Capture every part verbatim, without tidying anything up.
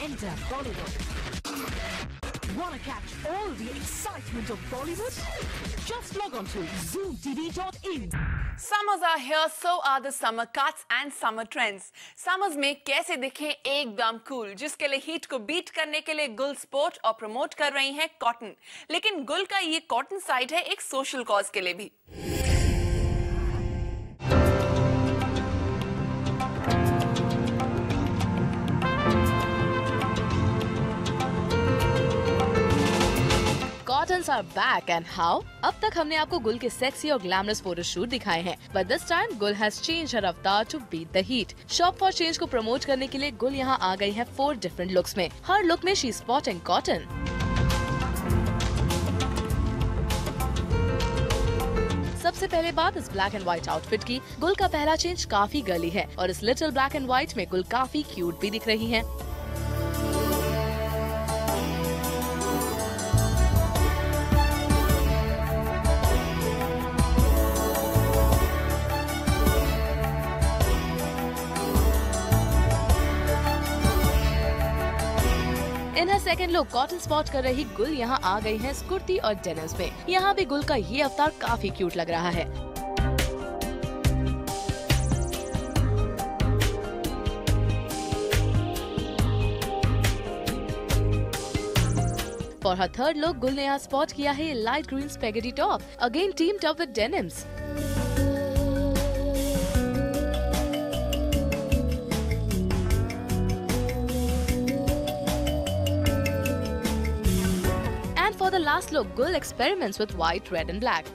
Enter Bollywood. Wanna catch all the excitement of Bollywood? Just log on to zoom t v dot in. Summers are here, so are the summer cuts and summer trends. Summers में कैसे दिखें एकदम cool, जिसके लिए heat को beat करने के लिए गुल स्पोर्ट और प्रमोट कर रही हैं कॉटन। लेकिन गुल का ये कॉटन साइड है एक सोशल कॉज के लिए भी। Cottons are back and how? अब तक हमने आपको गुल के सेक्सी और ग्लैमरस फोटोशूट दिखाए हैं, but this time गुल has changed her avatar to beat the heat. Shop for Change को प्रमोट करने के लिए गुल यहाँ आ गई है फोर डिफरेंट लुक्स में। हर लुक में she is sporting cotton. सबसे पहले बात इस ब्लैक एंड व्हाइट आउटफिट की। गुल का पहला चेंज काफी गर्ली है और इस लिटिल ब्लैक एंड व्हाइट में गुल काफी क्यूट भी दिख रही है। इन हर सेकेंड लुक कॉटन स्पॉट कर रही गुल यहाँ आ गई है कुर्ती और डेनिम्स में। यहाँ भी गुल का ये अवतार काफी क्यूट लग रहा है। फॉर हर थर्ड लुक गुल ने यहाँ स्पॉट किया है light green spaghetti top, again teamed up with denims. For the last look, Gul experiments with white, red and black.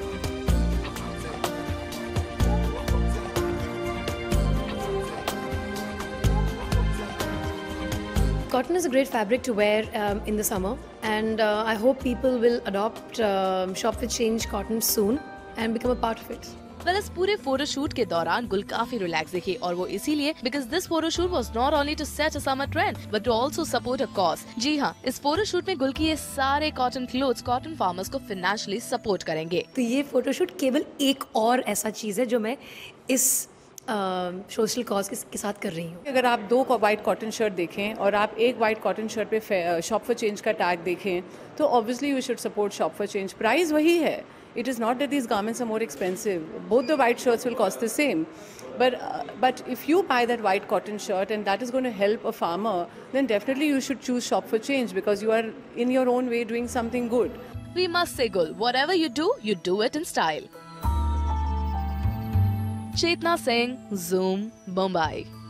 Cotton is a great fabric to wear um, in the summer, and uh, I hope people will adopt um, Shop for Change cotton soon and become a part of it. Well, इस पूरे photoshoot के दौरान गुल काफी relax दिखी और वो इसीलिए because this photoshoot was not only to set a summer trend but to also support a cause. जी हाँ, इस फोटोशूट में गुल की ये सारे कॉटन क्लोथ्स कॉटन फार्मर्स को फाइनेंशियली सपोर्ट करेंगे। तो ये फोटोशूट केवल एक और ऐसा चीज है जो मैं इस सोशल uh, कॉज के, के साथ कर रही हूँ। अगर आप दो वाइट कॉटन शर्ट देखें और आप एक वाइट कॉटन शर्ट पे शॉप फॉर चेंज का टैग देखें तो obviously you should support shop for change. Price वही है। It is not that these garments are more expensive. Both the white shirts will cost the same. But uh, but if you buy that white cotton shirt and that is going to help a farmer, then definitely you should choose Shop for Change because you are in your own way doing something good. We must say, Gul, whatever you do, you do it in style. Chetna Singh, Zoom, Mumbai.